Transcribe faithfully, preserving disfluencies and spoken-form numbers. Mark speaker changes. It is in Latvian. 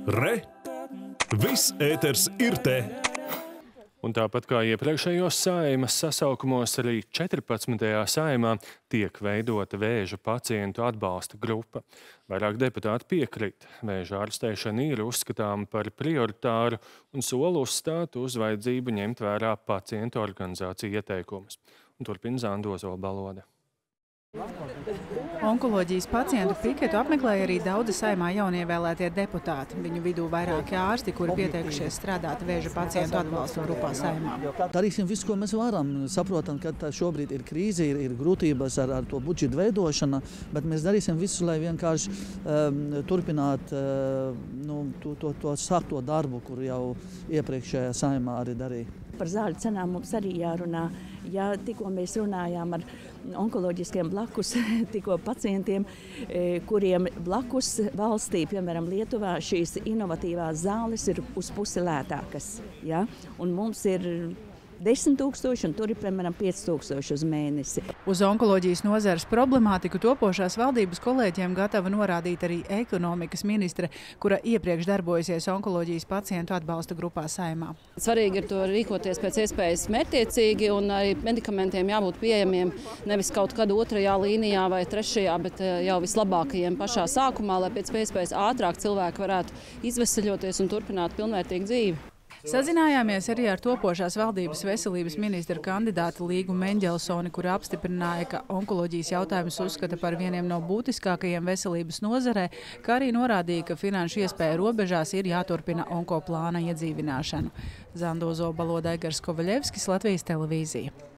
Speaker 1: Re! Viss ēters ir te!
Speaker 2: Un tāpat kā iepriekšējos Saeimas sasaukumos, arī četrpadsmitajā Saeimā tiek veidota vēža pacientu atbalsta grupa. Vairāk deputāti piekrīt. Vēža ārstēšana ir uzskatāma par prioritāru un sola uzstāt uz vajadzību ņemt vērā pacientu organizāciju ieteikumus. Un turpina Zanda Ozolbalode.
Speaker 3: Onkoloģijas pacientu piketu apmeklēja arī daudzi Saeimā jaunievēlētie deputāti. Viņu vidū vairāki ārsti, kuri pieteikušies strādāt vēža pacientu atbalsta grupā Saeimā.
Speaker 4: Darīsim visu, ko mēs varam. Saprotam, ka šobrīd ir krīze, ir, ir grūtības ar, ar to budžetu veidošanu, bet mēs darīsim visu, lai vienkārši um, turpinātu uh, nu, to, to, to sākto darbu, kur jau iepriekšējā Saeimā arī darīja.
Speaker 5: Par zāļu cenām mums arī jārunā. Ja tikko mēs runājām ar onkoloģiskiem blakus tikko pacientiem, kuriem blakus valstī, piemēram, Lietuvā, šīs inovatīvās zāles ir uz pusi lētākas. Ja? Un mums ir desmit tūkstoši, un tur ir, piemēram, pieci tūkstoši uz mēnesi.
Speaker 3: Uz onkoloģijas nozares problemātiku topošās valdības kolēģiem gatava norādīt arī ekonomikas ministre, kura iepriekš darbojusies onkoloģijas pacientu atbalsta grupā Saeimā.
Speaker 6: Svarīgi ir to rīkoties pēc iespējas mērķtiecīgi, un arī medikamentiem jābūt pieejamiem nevis kaut kad otrajā līnijā vai trešajā, bet jau vislabākajiem pašā sākumā, lai pēc iespējas ātrāk cilvēki varētu izveseļoties un turpināt pilnvērtīgu dzīvi.
Speaker 3: Sazinājāmies arī ar topošās valdības veselības ministra kandidāti Līgu Meņģelsoni, kura apstiprināja, ka onkoloģijas jautājumus uzskata par vieniem no būtiskākajiem veselības nozarē, kā arī norādīja, ka finanšu iespēju robežās ir jāturpina onkoplāna iedzīvināšanu. Zanda Ozolbalode, Aigars Kovaļevskis, Latvijas televīzija.